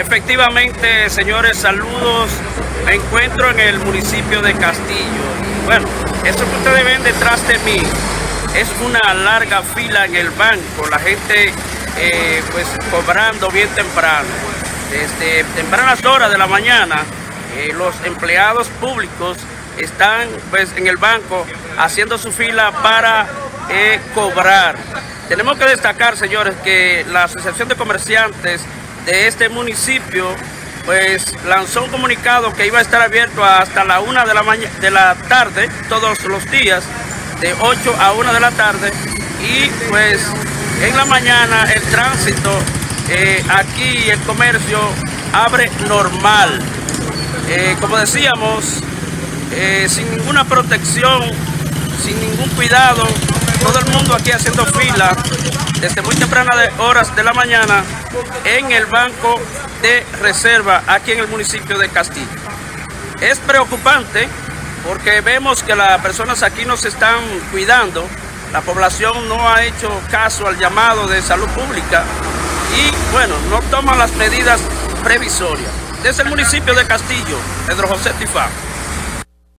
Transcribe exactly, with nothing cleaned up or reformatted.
Efectivamente, señores, saludos. Me encuentro en el municipio de Castillo. Bueno, eso que ustedes ven detrás de mí es una larga fila en el banco. La gente eh, pues cobrando bien temprano. Desde tempranas horas de la mañana, eh, los empleados públicos están pues en el banco haciendo su fila para eh, cobrar. Tenemos que destacar, señores, que la Asociación de Comerciantes de este municipio pues lanzó un comunicado que iba a estar abierto hasta la una de la mañana de la tarde todos los días, de ocho a una de la tarde, y pues en la mañana el tránsito eh, aquí, el comercio abre normal, eh, como decíamos, eh, sin ninguna protección, sin ningún cuidado. Todo el mundo aquí haciendo fila desde muy tempranas horas de la mañana en el banco de reserva aquí en el municipio de Castillo. Es preocupante porque vemos que las personas aquí no se están cuidando, la población no ha hecho caso al llamado de salud pública y bueno, no toman las medidas previsorias. Desde el municipio de Castillo, Pedro José Tifá.